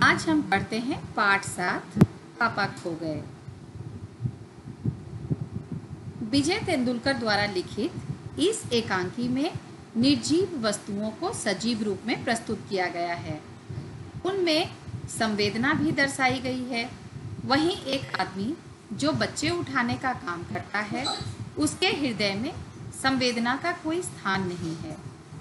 आज हम पढ़ते हैं पाठ 7 पापा खो गए। विजय तेंदुलकर द्वारा लिखित इस एकांकी में निर्जीव वस्तुओं को सजीव रूप में प्रस्तुत किया गया है। उनमें संवेदना भी दर्शाई गई है। वहीं एक आदमी जो बच्चे उठाने का काम करता है, उसके हृदय में संवेदना का कोई स्थान नहीं है।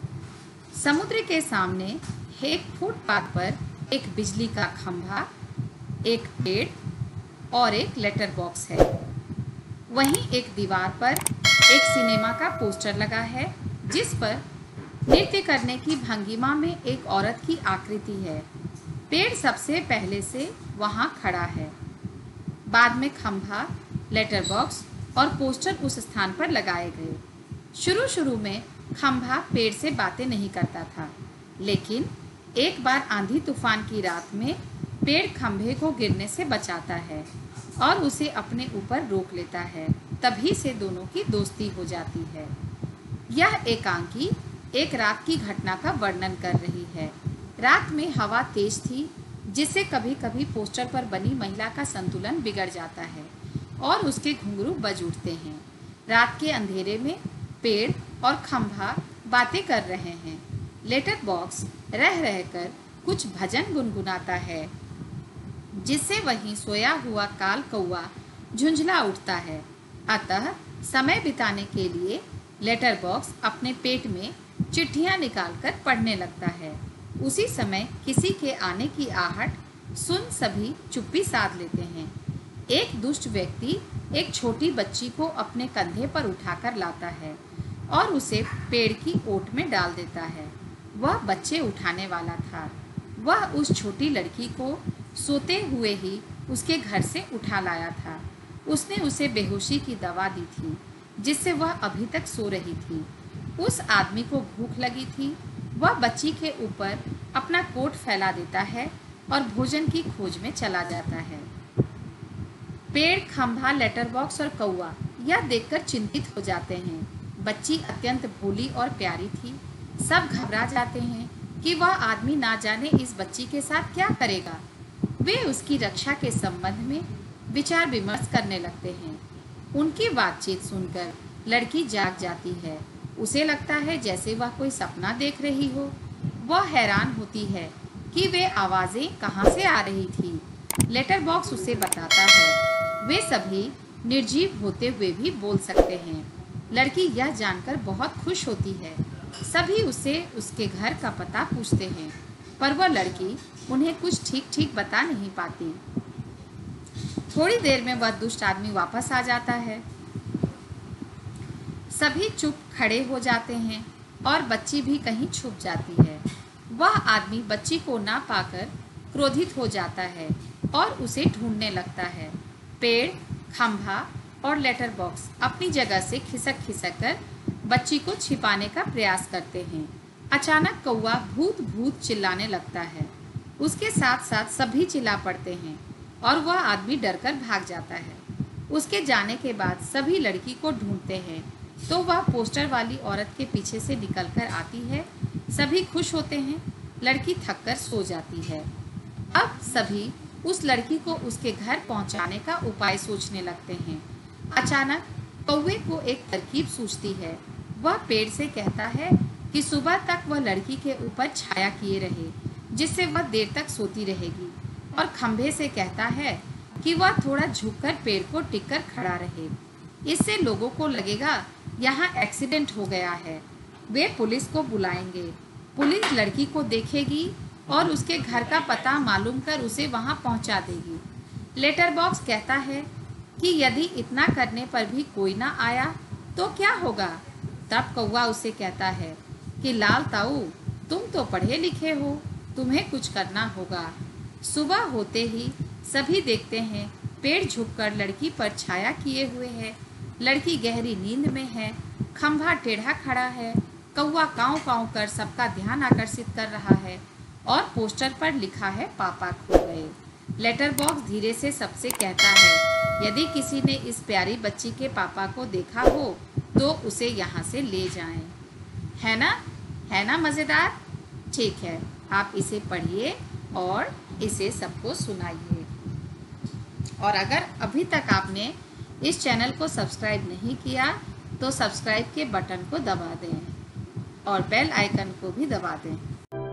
समुद्र के सामने एक फुटपाथ पर एक बिजली का खंभा, एक पेड़ और एक लेटर बॉक्स है। वहीं एक दीवार पर एक सिनेमा का पोस्टर लगा है, जिस पर नृत्य करने की भंगिमा में एक औरत की आकृति है। पेड़ सबसे पहले से वहां खड़ा है। बाद में खंभा, लेटर बॉक्स और पोस्टर उस स्थान पर लगाए गए। शुरू में खंभा पेड़ से बातें नहीं करता था, लेकिन एक बार आंधी तूफान की रात में पेड़ खंभे को गिरने से बचाता है और उसे अपने ऊपर रोक लेता है। तभी से दोनों की दोस्ती हो जाती है। यह एकांकी एक रात की घटना का वर्णन कर रही है। रात में हवा तेज थी, जिससे कभी कभी पोस्टर पर बनी महिला का संतुलन बिगड़ जाता है और उसके घुंघरू बज उठते हैं। रात के अंधेरे में पेड़ और खंभा बातें कर रहे हैं। लेटर बॉक्स रह रहकर कुछ भजन गुनगुनाता है, जिससे वहीं सोया हुआ काल कौआ झुंझला उठता है। अतः समय बिताने के लिए लेटर बॉक्स अपने पेट में चिट्ठियां निकालकर पढ़ने लगता है। उसी समय किसी के आने की आहट सुन सभी चुप्पी साध लेते हैं। एक दुष्ट व्यक्ति एक छोटी बच्ची को अपने कंधे पर उठाकर लाता है और उसे पेड़ की ओट में डाल देता है। वह बच्चे उठाने वाला था। वह उस छोटी लड़की को सोते हुए ही उसके घर से उठा लाया था। उसने उसे बेहोशी की दवा दी थी, जिससे वह अभी तक सो रही थी। उस आदमी को भूख लगी थी। वह बच्ची के ऊपर अपना कोट फैला देता है और भोजन की खोज में चला जाता है। पेड़, खंभा, लेटर बॉक्स और कौआ यह देखकर चिंतित हो जाते हैं। बच्ची अत्यंत भोली और प्यारी थी। सब घबरा जाते हैं कि वह आदमी ना जाने इस बच्ची के साथ क्या करेगा। वे उसकी रक्षा के संबंध में विचार विमर्श करने लगते हैं। उनकी बातचीत सुनकर लड़की जाग जाती है। उसे लगता है जैसे वह कोई सपना देख रही हो। वह हैरान होती है कि वे आवाजें कहाँ से आ रही थी। लेटर बॉक्स उसे बताता है वे सभी निर्जीव होते हुए भी बोल सकते हैं। लड़की यह जानकर बहुत खुश होती है। सभी उससे उसके घर का पता पूछते हैं, पर वह लड़की उन्हें कुछ ठीक बता नहीं पाती। थोड़ी देर में वह दुष्ट आदमी वापस आ जाता है। सभी चुप खड़े हो जाते हैं और बच्ची भी कहीं छुप जाती है। वह आदमी बच्ची को ना पाकर क्रोधित हो जाता है और उसे ढूंढने लगता है। पेड़, खंभा और लेटर बॉक्स अपनी जगह से खिसक कर बच्ची को छिपाने का प्रयास करते हैं। अचानक कौआ भूत भूत चिल्लाने लगता है। उसके साथ साथ सभी चिल्ला पड़ते हैं और वह आदमी डरकर भाग जाता है। उसके जाने के बाद सभी लड़की को ढूंढते हैं, तो वह पोस्टर वाली औरत के पीछे से निकलकर आती है। सभी खुश होते हैं। लड़की थककर सो जाती है। अब सभी उस लड़की को उसके घर पहुंचाने का उपाय सोचने लगते हैं। अचानक कौवे को एक तरकीब सूझती है। वह पेड़ से कहता है कि सुबह तक वह लड़की के ऊपर छाया किए रहे, जिससे वह देर तक सोती रहेगी। और खंभे से कहता है कि वह थोड़ा झुककर पेड़ को टिककर खड़ा रहे। इससे लोगों को लगेगा यहाँ एक्सीडेंट हो गया है। वे पुलिस को बुलाएंगे। पुलिस लड़की को देखेगी और उसके घर का पता मालूम कर उसे वहाँ पहुँचा देगी। लेटर बॉक्स कहता है कि यदि इतना करने पर भी कोई ना आया तो क्या होगा। तब कौवा उसे कहता है कि लाल ताऊ, तुम तो पढ़े लिखे हो, तुम्हें कुछ करना होगा। सुबह होते ही सभी देखते हैं पेड़ झुककर लड़की पर छाया किए हुए है। लड़की गहरी नींद में है। खंभा टेढ़ा खड़ा है। कौवा काँव काँव कर सबका ध्यान आकर्षित कर रहा है और पोस्टर पर लिखा है पापा खो गए। लेटर बॉक्स धीरे से सबसे कहता है यदि किसी ने इस प्यारी बच्ची के पापा को देखा हो तो उसे यहाँ से ले जाएं। है ना मज़ेदार? ठीक है, आप इसे पढ़िए और इसे सबको सुनाइए। और अगर अभी तक आपने इस चैनल को सब्सक्राइब नहीं किया तो सब्सक्राइब के बटन को दबा दें और बेल आइकन को भी दबा दें।